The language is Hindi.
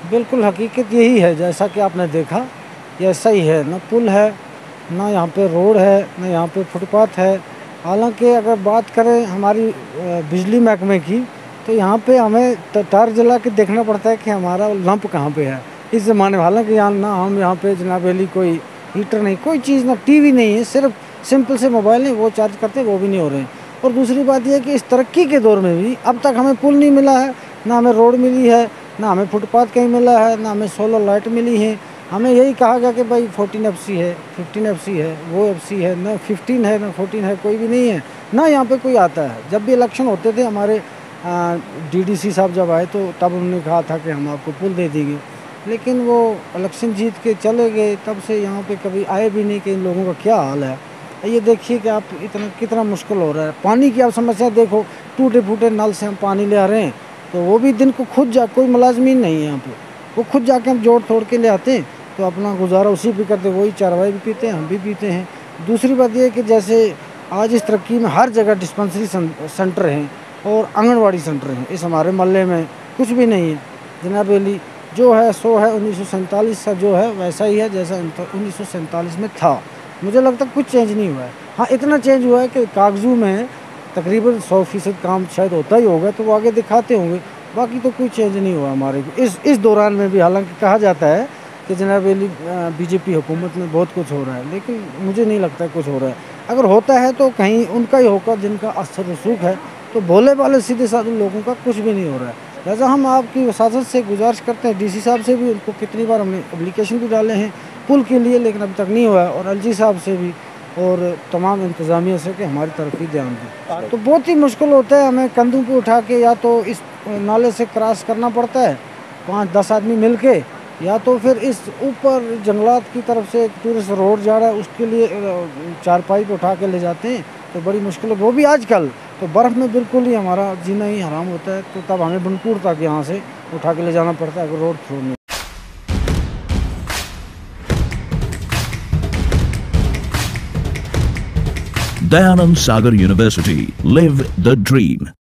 बिल्कुल हकीकत यही है, जैसा कि आपने देखा ये ऐसा ही है। ना पुल है, ना यहाँ पे रोड है, ना यहाँ पे फुटपाथ है। हालांकि अगर बात करें हमारी बिजली महकमे की, तो यहाँ पे हमें तार जला के देखना पड़ता है कि हमारा लंप कहाँ पे है इस ज़माने में। हालांकि यहाँ ना हम यहाँ पे जनाब वली कोई हीटर नहीं, कोई चीज़ ना टीवी नहीं है, सिर्फ सिंपल से मोबाइल नहीं, वो चार्ज करते वो भी नहीं हो रहे हैं। और दूसरी बात यह है कि इस तरक्की के दौर में भी अब तक हमें पुल नहीं मिला है, ना हमें रोड मिली है, ना हमें फुटपाथ कहीं मिला है, ना हमें सोलर लाइट मिली है। हमें यही कहा गया कि भाई 14 FC है, 15 FC है, वो FC है, ना 15 है, ना 14 है, कोई भी नहीं है, ना यहाँ पे कोई आता है। जब भी इलेक्शन होते थे हमारे DDC साहब जब आए तो तब उन्होंने कहा था कि हम आपको पुल दे देंगे, लेकिन वो इलेक्शन जीत के चले गए। तब से यहाँ पे कभी आए भी नहीं कि इन लोगों का क्या हाल है। ये देखिए कि आप कितना मुश्किल हो रहा है। पानी की आप समस्या देखो, टूटे फूटे नल से हम पानी ले आ रहे हैं, तो वो भी दिन को खुद जा, कोई मुलाजमीन नहीं है यहाँ पे, वो खुद जाके हम जोड़ तोड़ के ले आते हैं, तो अपना गुजारा उसी पे करते। वही चारवाई भी पीते हैं, हम भी पीते हैं। दूसरी बात यह है कि जैसे आज इस तरक्की में हर जगह डिस्पेंसरी सेंटर हैं और आंगनवाड़ी सेंटर हैं। इस हमारे मोहल्ले में कुछ भी नहीं है जनाब वली, जो है सो है 1947 का जो है वैसा ही है जैसा 1947 में था। मुझे लगता है कुछ चेंज नहीं हुआ है। हाँ, इतना चेंज हुआ है कि कागजों में तकरीबन 100% काम शायद होता ही होगा, तो वो आगे दिखाते होंगे, बाकी तो कोई चेंज नहीं हुआ हमारे इस दौरान में भी। हालांकि कहा जाता है कि जनाब वली BJP हुकूमत में बहुत कुछ हो रहा है, लेकिन मुझे नहीं लगता कुछ हो रहा है। अगर होता है तो कहीं उनका ही होगा जिनका असर रसूख है, तो भोले वाले सीधे साधे लोगों का कुछ भी नहीं हो रहा है। लिहाजा हम आपकी वसाजत से गुजारिश करते हैं, DC साहब से भी, उनको कितनी बार हमने एप्लीकेशन भी डाले हैं पुल के लिए, लेकिन अभी तक नहीं हुआ है, और LG साहब से भी और तमाम इंतज़ामिया से कि हमारी तरफ ही ध्यान दें। तो बहुत ही मुश्किल होता है, हमें कंधों पे उठा के या तो इस नाले से क्रॉस करना पड़ता है 5-10 आदमी मिल के, या तो फिर इस ऊपर जंगलात की तरफ से एक टूरिस्ट रोड जा रहा है, उसके लिए चारपाई पे उठा के ले जाते हैं। तो बड़ी मुश्किल है, वो भी आजकल तो बर्फ़ में बिल्कुल ही हमारा जीना ही हराम होता है, तो तब हमें बनपुर तक यहाँ से उठा के ले जाना पड़ता है अगर रोड थ्रू में। Dayanand Sagar University. Live the dream.